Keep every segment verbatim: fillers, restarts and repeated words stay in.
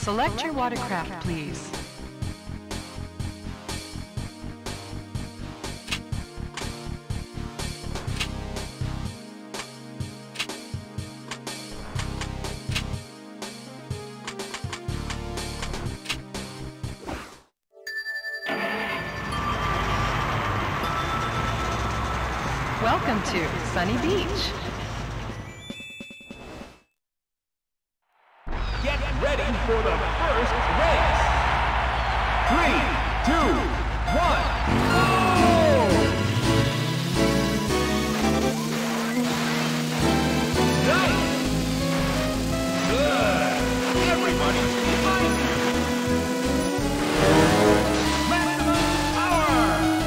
Select your watercraft, please. Welcome to Sunny Beach. Get ready for the first race. Three, two, one, go! Nice! Good! Everybody's behind you! Maximum power!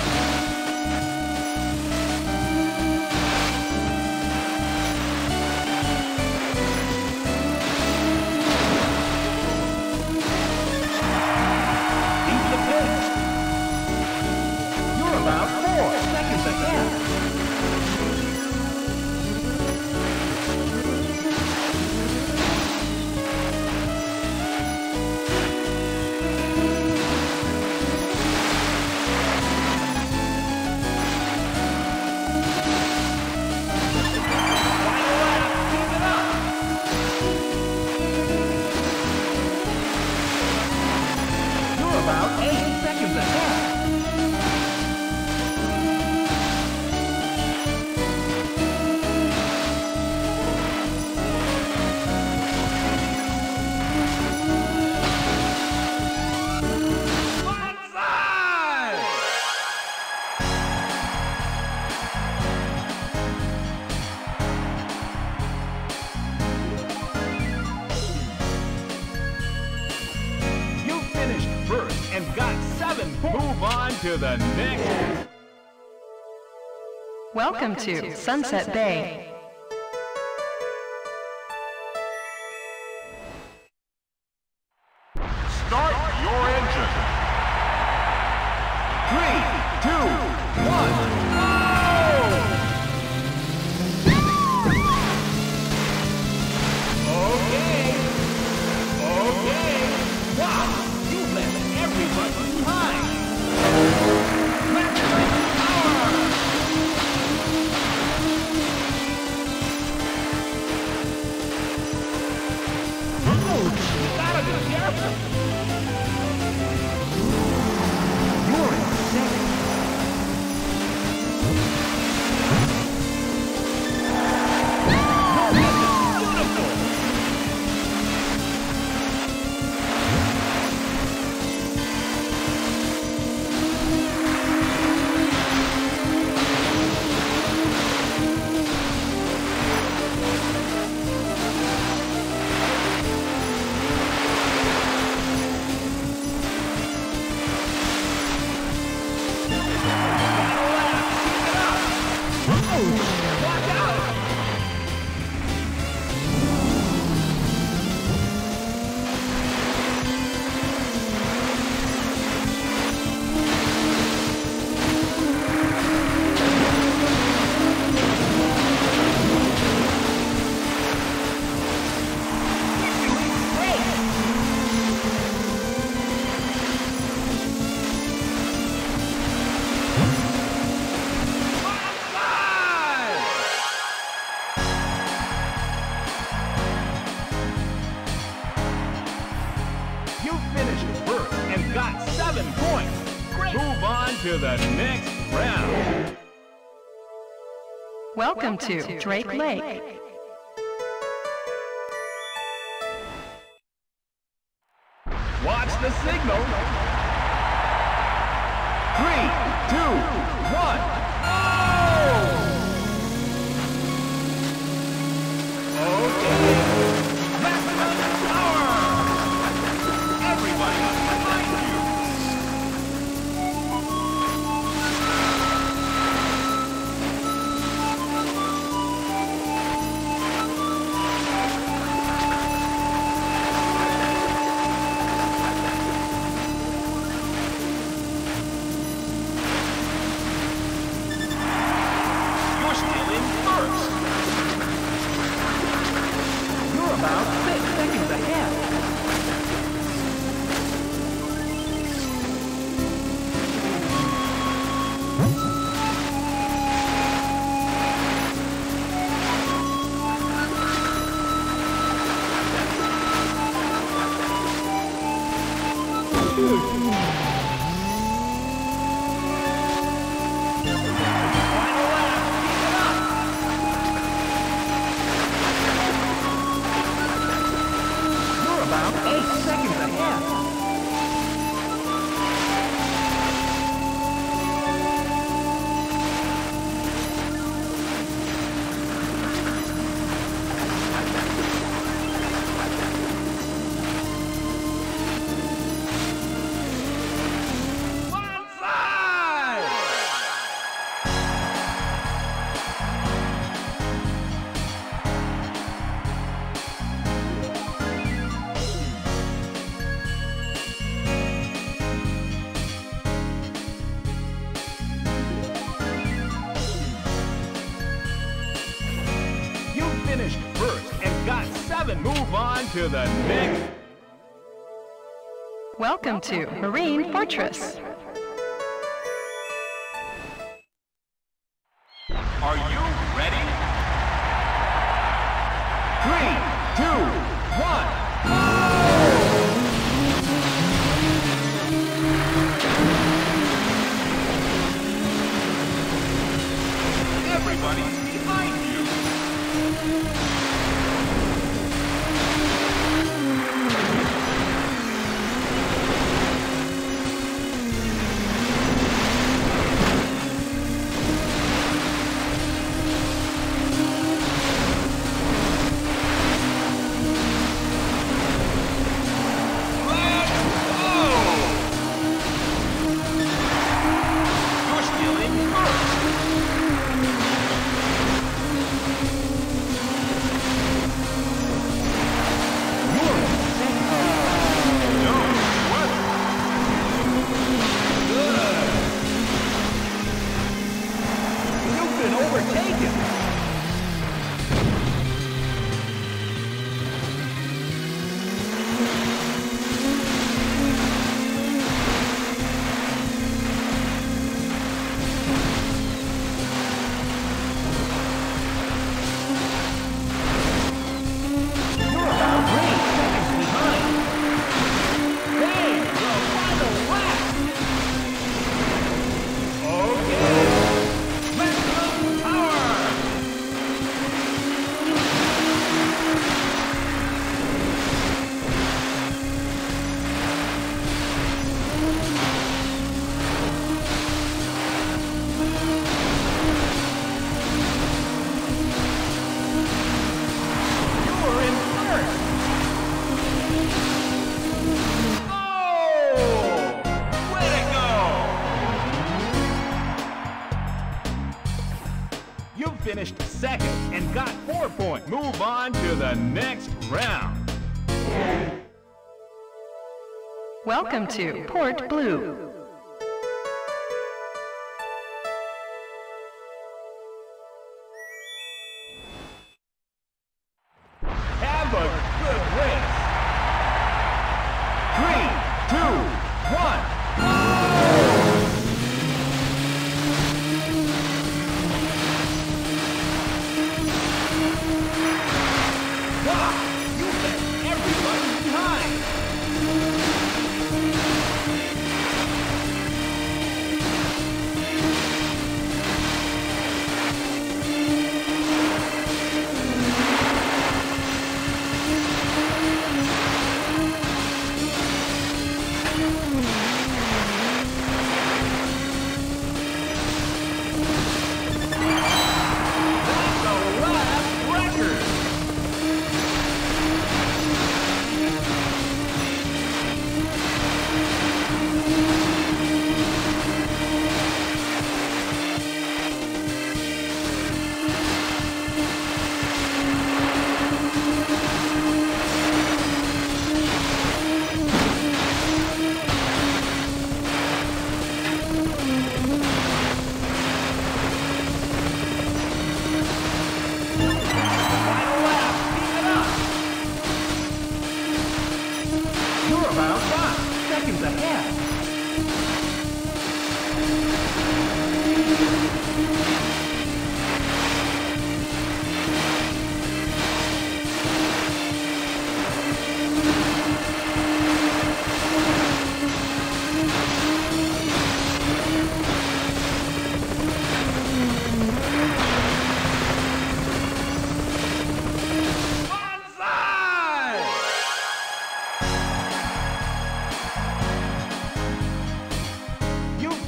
About four seconds ahead. Final lap, keep it up. You're about eight seconds ahead. And got seven. Move on to the next. Welcome to Sunset Bay. Start your engine. Three, two, one, go! Okay. Okay. Wow. Everybody behind! Maximum power! Ouch! You gotta be careful! You're in second. Beautiful! Watch out! You finished first and got seven points. Great. Move on to the next round. Welcome to Drake Lake. Watch the signal. Three, two, one, go! Okay. Maximum power! Everybody behind you! Eight seconds ahead. Finished first and got seven. Move on to the next. Welcome to Marine Fortress. Are you ready? Three, two, one. Everybody behind you. Finished second and got four points. Move on to the next round. Welcome to Port Blue. Have a good race. Three, two, one.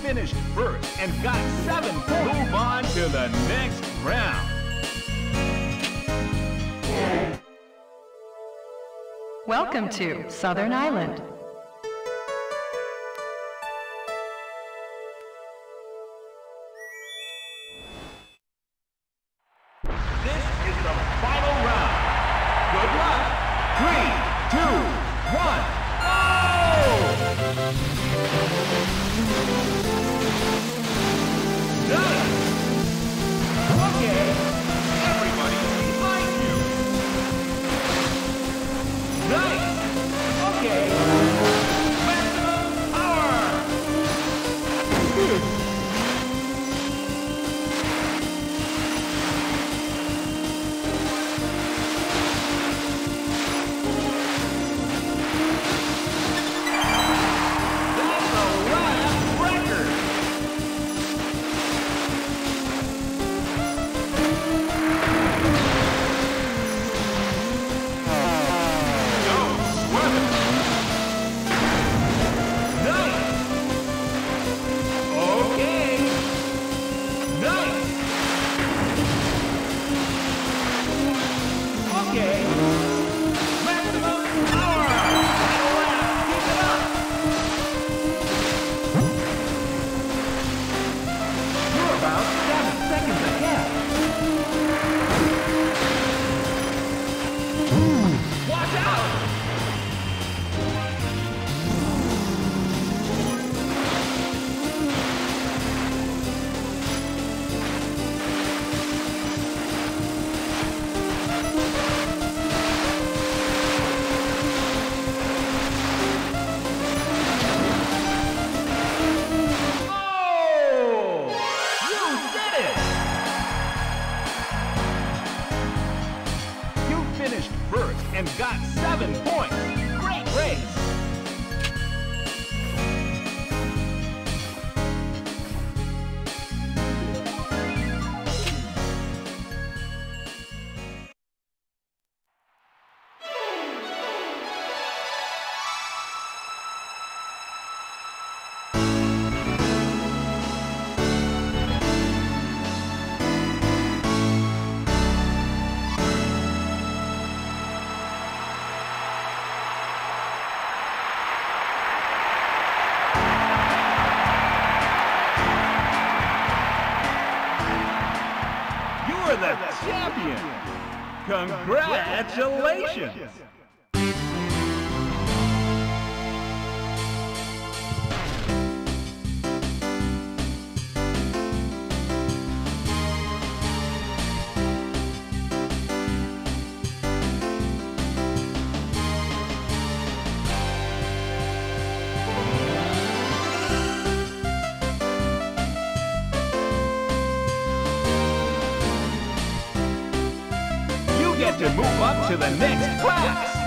finished first and got seven points. Move on to the next round. Welcome to Southern Island. This is the final round. Good luck. Three, two, one, go! Nice. Okay. Everybody behind you. Nice. Okay. Maximum power. That's a lap record. Go, swerve it. Nice. Okay. Nice. Okay. Maximum power. Final lap. Keep it up. You're about seven seconds ahead. Watch out! Oh! You did it! You finished first and got seven points. Great race! You are the champion! Congratulations! You get to move up to the next class!